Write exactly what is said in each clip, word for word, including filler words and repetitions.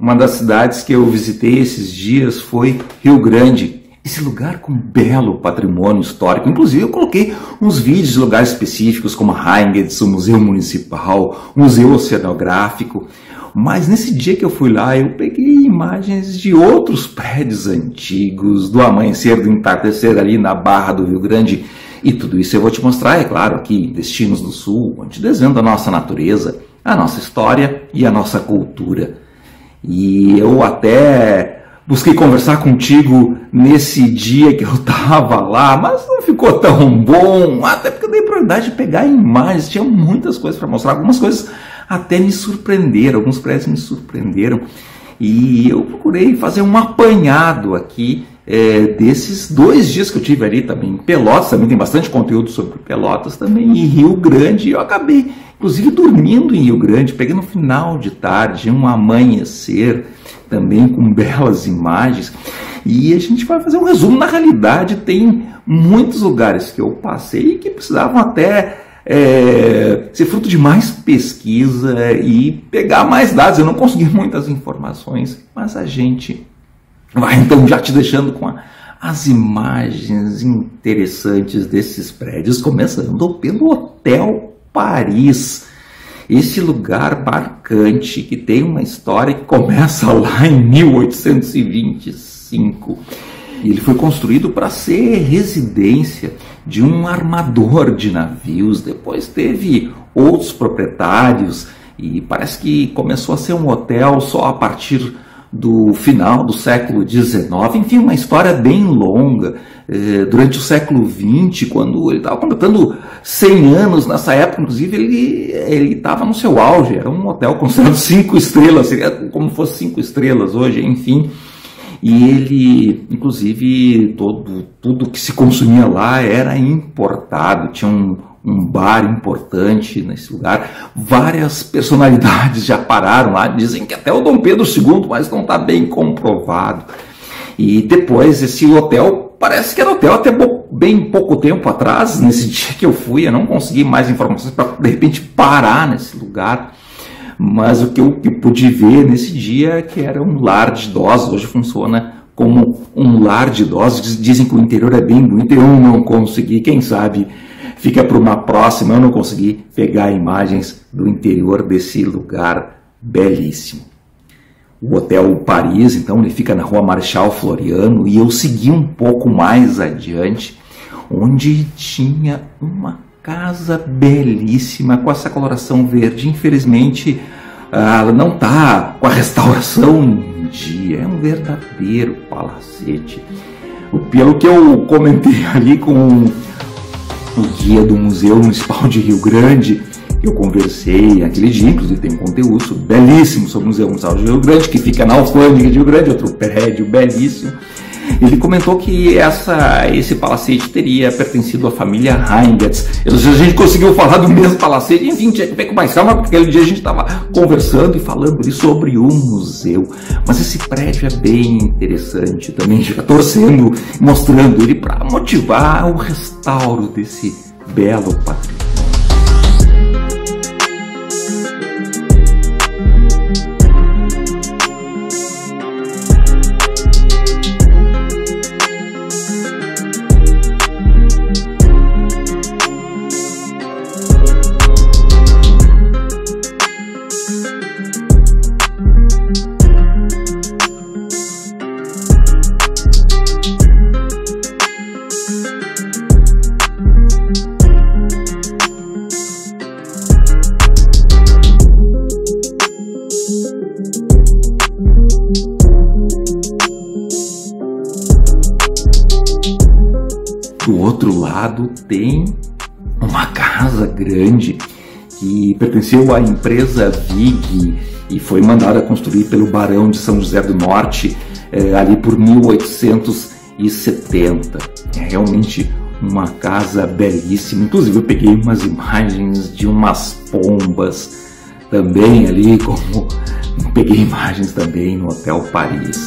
Uma das cidades que eu visitei esses dias foi Rio Grande. Esse lugar com belo patrimônio histórico. Inclusive eu coloquei uns vídeos de lugares específicos como a Heingens, o Museu Municipal, o Museu Oceanográfico. Mas nesse dia que eu fui lá, eu peguei imagens de outros prédios antigos, do amanhecer, do entardecer ali na Barra do Rio Grande. E tudo isso eu vou te mostrar, é claro, aqui Destinos do Sul, onde desenhando a nossa natureza, a nossa história e a nossa cultura. E eu até busquei conversar contigo nesse dia que eu estava lá, mas não ficou tão bom, até porque eu dei prioridade de pegar imagens, tinha muitas coisas para mostrar, algumas coisas até me surpreenderam, alguns prédios me surpreenderam, e eu procurei fazer um apanhado aqui é, desses dois dias que eu tive ali também. Pelotas também tem bastante conteúdo sobre Pelotas também, e Rio Grande, e eu acabei inclusive dormindo em Rio Grande, peguei no final de tarde, um amanhecer também com belas imagens, e a gente vai fazer um resumo. Na realidade tem muitos lugares que eu passei que precisavam até é, ser fruto de mais pesquisa e pegar mais dados. Eu não consegui muitas informações, mas a gente vai então já te deixando com a, as imagens interessantes desses prédios, começando pelo Hotel Paris, esse lugar marcante que tem uma história que começa lá em mil oitocentos e vinte e cinco. Ele foi construído para ser residência de um armador de navios, depois teve outros proprietários e parece que começou a ser um hotel só a partir do final do século dezenove, enfim, uma história bem longa. Durante o século vinte, quando ele estava completando cem anos, nessa época, inclusive, ele estava no seu auge, era um hotel considerado cinco estrelas, seria como se fosse cinco estrelas hoje, enfim. E ele, inclusive, todo, tudo que se consumia lá era importado, tinha um, um bar importante nesse lugar, várias personalidades já pararam lá, dizem que até o Dom Pedro segundo, mas não está bem comprovado. E depois esse hotel, parece que era hotel até bem pouco tempo atrás, nesse dia que eu fui, eu não consegui mais informações para de repente parar nesse lugar, mas o que eu, que eu pude ver nesse dia é que era um lar de idosos. Hoje funciona como um lar de idosos, dizem que o interior é bem bonito, eu não consegui, quem sabe fica para uma próxima, eu não consegui pegar imagens do interior desse lugar belíssimo. O Hotel Paris, então, ele fica na Rua Marechal Floriano, e eu segui um pouco mais adiante, onde tinha uma casa belíssima com essa coloração verde. Infelizmente, ela não está com a restauração em dia, é um verdadeiro palacete. Pelo que eu comentei ali com o guia do Museu Municipal de Rio Grande, eu conversei aquele dia, inclusive tem um conteúdo belíssimo sobre o Museu Municipal de Rio Grande, que fica na Alfândega de Rio Grande, outro prédio belíssimo. Ele comentou que essa, esse palacete teria pertencido à família Heingens. A gente conseguiu falar do mesmo palacete, enfim, tinha que ver com mais calma, porque aquele dia a gente estava conversando e falando ali sobre o museu. Mas esse prédio é bem interessante também, a gente fica torcendo, mostrando ele para motivar o restauro desse belo patrimônio. Do outro lado tem uma casa grande que pertenceu à empresa Vig e foi mandada construir pelo Barão de São José do Norte eh, ali por mil oitocentos e setenta. É realmente uma casa belíssima. Inclusive eu peguei umas imagens de umas pombas também ali, como peguei imagens também no Hotel Paris.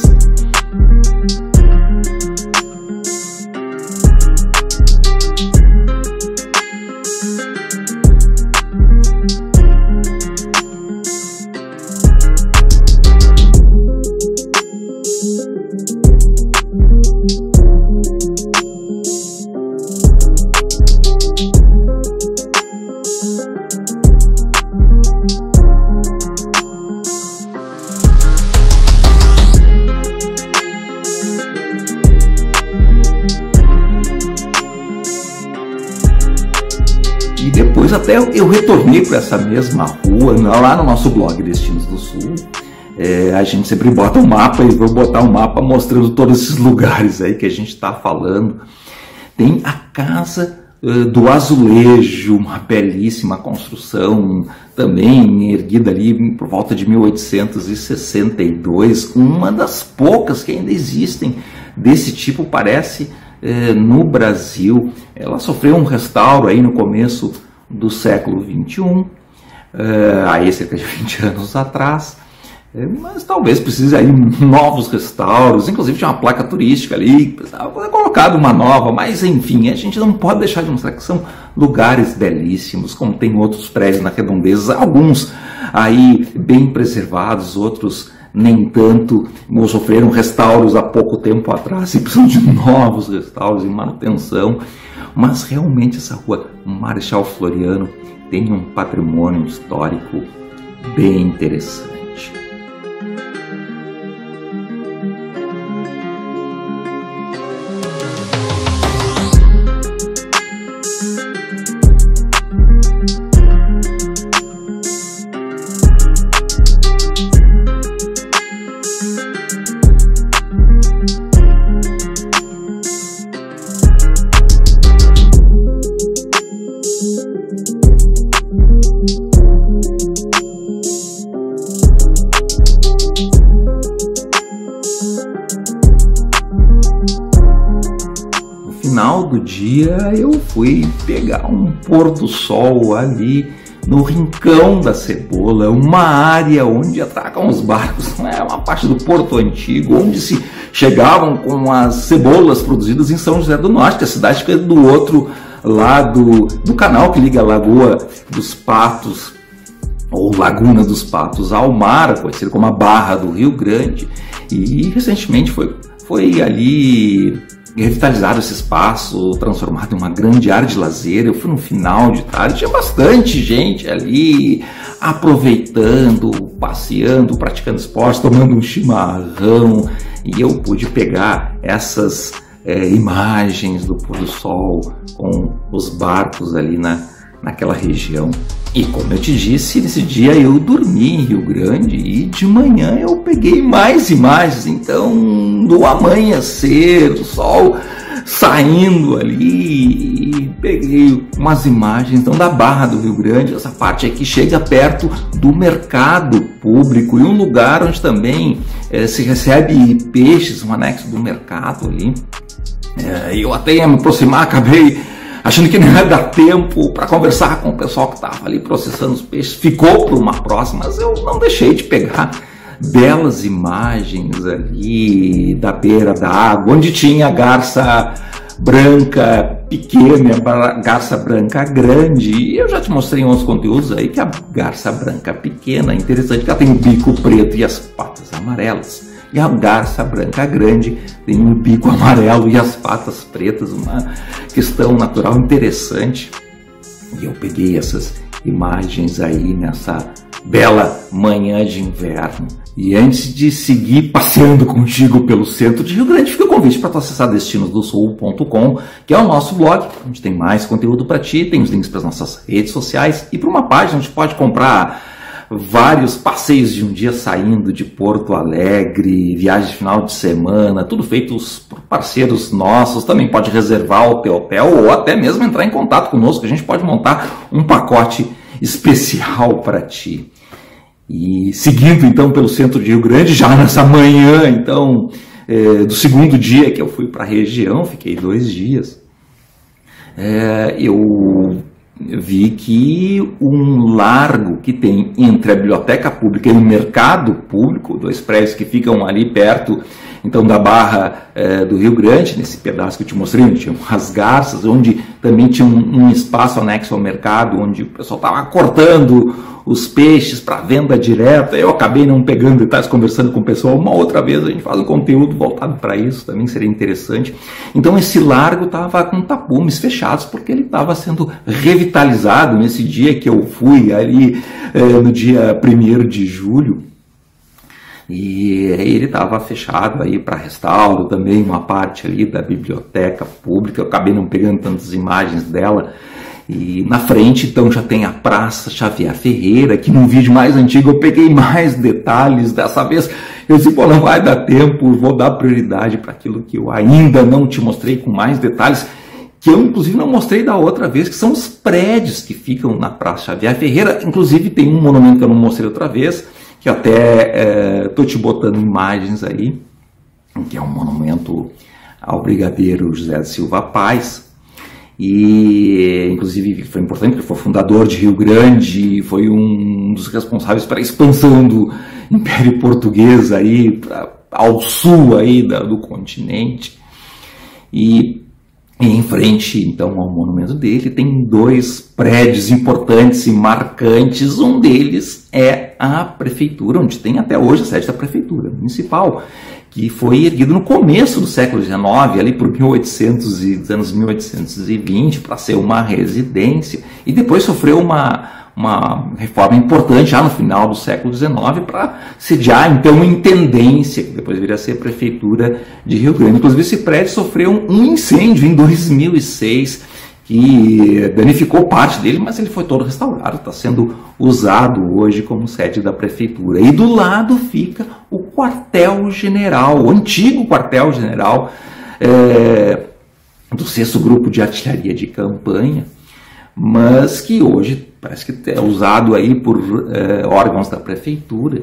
depois até eu retornei para essa mesma rua, lá no nosso blog Destinos do Sul. É, a gente sempre bota um mapa e vou botar um mapa mostrando todos esses lugares aí que a gente está falando. Tem a Casa uh, do Azulejo, uma belíssima construção, também erguida ali por volta de mil oitocentos e sessenta e dois, uma das poucas que ainda existem desse tipo, parece, uh, no Brasil. Ela sofreu um restauro aí no começo do século vinte e um, uh, aí cerca de vinte anos atrás. Mas talvez precise aí novos restauros, inclusive tinha uma placa turística ali, precisava ter colocado uma nova, mas enfim, a gente não pode deixar de mostrar que são lugares belíssimos, como tem outros prédios na redondeza, alguns aí bem preservados, outros nem tanto, ou sofreram restauros há pouco tempo atrás e precisam de novos restauros e manutenção, mas realmente essa rua Marechal Floriano tem um patrimônio histórico bem interessante. No final do dia eu fui pegar um pôr do sol ali no Rincão da Cebola, uma área onde atracam os barcos, é uma parte do Porto Antigo, onde se chegavam com as cebolas produzidas em São José do Norte, a cidade que é do outro lado do canal que liga a Lagoa dos Patos, ou Laguna dos Patos, ao mar, conhecido como a Barra do Rio Grande, e recentemente foi, foi ali revitalizado esse espaço, transformado em uma grande área de lazer. Eu fui no final de tarde, tinha bastante gente ali aproveitando, passeando, praticando esporte, tomando um chimarrão, e eu pude pegar essas é, imagens do pôr do sol com os barcos ali na, naquela região. E como eu te disse, nesse dia eu dormi em Rio Grande e de manhã eu peguei mais imagens. Então, no amanhecer, o sol saindo ali, e peguei umas imagens então, da Barra do Rio Grande, essa parte aqui chega perto do mercado público e um lugar onde também é, se recebe peixes, um anexo do mercado ali. É, eu até ia me aproximar, acabei achando que não ia dar tempo para conversar com o pessoal que estava ali processando os peixes, ficou para uma próxima, mas eu não deixei de pegar belas imagens ali da beira da água, onde tinha a garça branca pequena, a garça branca grande, e eu já te mostrei em outros conteúdos aí que a garça branca pequena, interessante que ela tem o bico preto e as patas amarelas. E a garça branca grande tem um bico amarelo e as patas pretas, uma questão natural interessante. E eu peguei essas imagens aí nessa bela manhã de inverno. E antes de seguir passeando contigo pelo centro de Rio Grande, fica o convite para tu acessar destinos do sul ponto com, que é o nosso blog, onde tem mais conteúdo para ti, tem os links para as nossas redes sociais e para uma página onde pode comprar vários passeios de um dia saindo de Porto Alegre, viagem de final de semana, tudo feito por parceiros nossos. Também pode reservar o teu hotel ou até mesmo entrar em contato conosco, a gente pode montar um pacote especial para ti. E seguindo então pelo centro de Rio Grande, já nessa manhã então é, do segundo dia que eu fui para a região, fiquei dois dias, é, eu vi que um largo que tem entre a biblioteca pública e o mercado público, dois prédios que ficam ali perto então da Barra é, do Rio Grande, nesse pedaço que eu te mostrei, onde tinha as garças, onde também tinha um, um espaço anexo ao mercado, onde o pessoal estava cortando os peixes para venda direta. Eu acabei não pegando detalhes, conversando com o pessoal. Uma outra vez a gente faz um conteúdo voltado para isso, também seria interessante. Então esse largo estava com tapumes fechados, porque ele estava sendo revitalizado nesse dia que eu fui ali, é, no dia primeiro de julho. E ele estava fechado aí para restauro, também uma parte ali da biblioteca pública. Eu acabei não pegando tantas imagens dela. E na frente, então, já tem a Praça Xavier Ferreira, que num vídeo mais antigo eu peguei mais detalhes. Dessa vez eu disse, pô, não vai dar tempo, vou dar prioridade para aquilo que eu ainda não te mostrei com mais detalhes, que eu inclusive não mostrei da outra vez, que são os prédios que ficam na Praça Xavier Ferreira. Inclusive tem um monumento que eu não mostrei outra vez, que até estou é, te botando imagens aí, que é um monumento ao brigadeiro José de Silva Paz. E inclusive foi importante porque foi fundador de Rio Grande, foi um dos responsáveis para a expansão do Império Português aí pra, ao sul aí da, do continente. E, e em frente então ao monumento dele tem dois prédios importantes e marcantes. Um deles é a prefeitura, onde tem até hoje a sede da prefeitura municipal, que foi erguido no começo do século dezenove, ali por mil e oitocentos e anos mil oitocentos e vinte, para ser uma residência, e depois sofreu uma, uma reforma importante já no final do século dezenove para sediar então uma intendência, que depois viria a ser a prefeitura de Rio Grande. Inclusive esse prédio sofreu um incêndio em dois mil e seis, que danificou parte dele, mas ele foi todo restaurado, está sendo usado hoje como sede da prefeitura. E do lado fica o quartel-general, o antigo quartel-general é, do sexto Grupo de Artilharia de Campanha, mas que hoje parece que é usado aí por é, órgãos da prefeitura.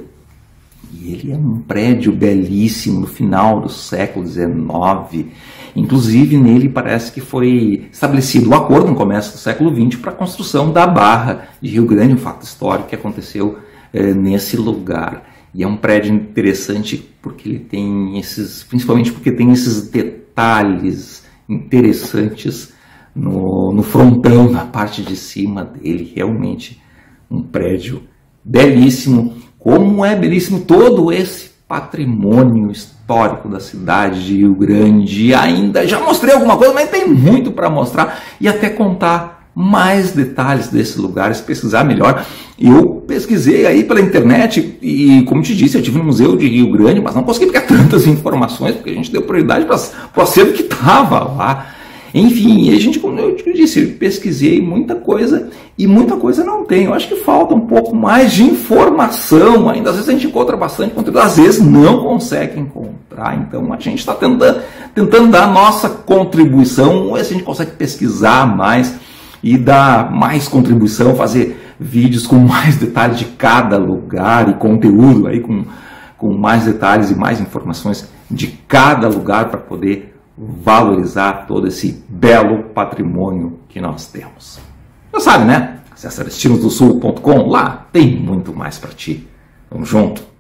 E ele é um prédio belíssimo no final do século dezenove. Inclusive, nele parece que foi estabelecido o acordo no começo do século vinte para a construção da Barra de Rio Grande, um fato histórico que aconteceu é, nesse lugar. E é um prédio interessante porque ele tem esses, principalmente porque tem esses detalhes interessantes no, no frontão, na parte de cima dele. Realmente um prédio belíssimo, como é belíssimo todo esse patrimônio histórico da cidade de Rio Grande. Ainda já mostrei alguma coisa, mas tem muito para mostrar e até contar mais detalhes desse lugar, se pesquisar melhor. Eu pesquisei aí pela internet e, como te disse, eu estive no Museu de Rio Grande, mas não consegui pegar tantas informações, porque a gente deu prioridade para o acervo que estava lá. Enfim, a gente, como eu te disse, eu pesquisei muita coisa e muita coisa não tem. Eu acho que falta um pouco mais de informação ainda. Às vezes a gente encontra bastante conteúdo, às vezes não consegue encontrar. Então a gente está tentando, tentando dar a nossa contribuição, ver se a gente consegue pesquisar mais e dar mais contribuição, fazer vídeos com mais detalhes de cada lugar e conteúdo aí com, com mais detalhes e mais informações de cada lugar para poder valorizar todo esse belo patrimônio que nós temos. Já sabe, né? Acesse destinos do sul ponto com, lá tem muito mais para ti. Vamos junto!